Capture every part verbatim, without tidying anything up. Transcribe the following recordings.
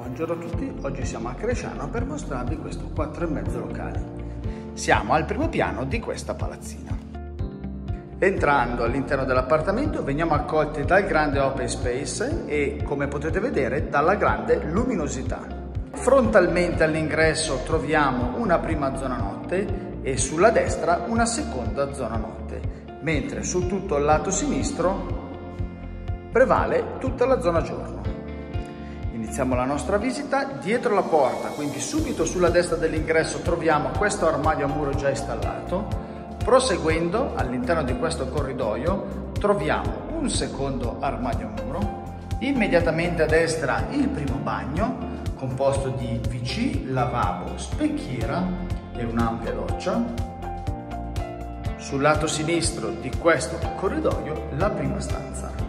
Buongiorno a tutti, oggi siamo a Cresciano per mostrarvi questo quattro e mezzo locali. Siamo al primo piano di questa palazzina. Entrando all'interno dell'appartamento veniamo accolti dal grande open space e, come potete vedere, dalla grande luminosità. Frontalmente all'ingresso troviamo una prima zona notte e sulla destra una seconda zona notte, mentre su tutto il lato sinistro prevale tutta la zona giorno. Iniziamo la nostra visita dietro la porta, quindi subito sulla destra dell'ingresso troviamo questo armadio a muro già installato. Proseguendo all'interno di questo corridoio troviamo un secondo armadio a muro, immediatamente a destra il primo bagno composto di V C, lavabo, specchiera e un'ampia doccia. Sul lato sinistro di questo corridoio la prima stanza.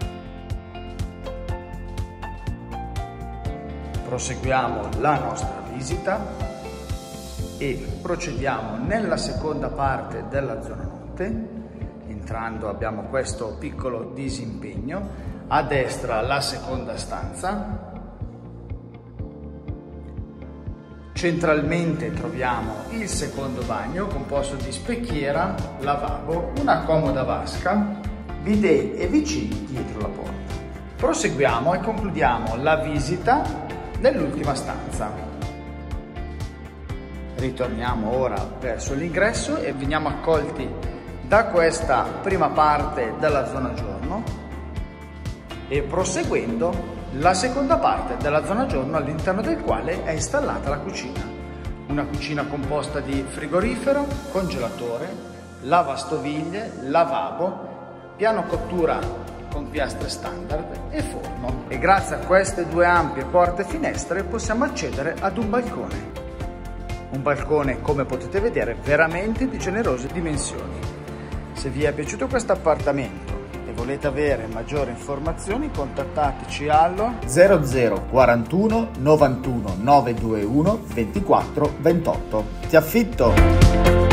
Proseguiamo la nostra visita e procediamo nella seconda parte della zona notte. Entrando abbiamo questo piccolo disimpegno, a destra la seconda stanza. Centralmente troviamo il secondo bagno composto di specchiera, lavabo, una comoda vasca, bidet e V C dietro la porta. Proseguiamo e concludiamo la visita nell'ultima stanza. Ritorniamo ora verso l'ingresso e veniamo accolti da questa prima parte della zona giorno e proseguendo la seconda parte della zona giorno all'interno del quale è installata la cucina. Una cucina composta di frigorifero, congelatore, lavastoviglie, lavabo, piano cottura con piastre standard e forno. E grazie a queste due ampie porte finestre possiamo accedere ad un balcone. Un balcone, come potete vedere, veramente di generose dimensioni. Se vi è piaciuto questo appartamento e volete avere maggiori informazioni, contattateci allo zero zero quarantuno novantuno novecentoventouno ventiquattro ventotto. Ti affitto!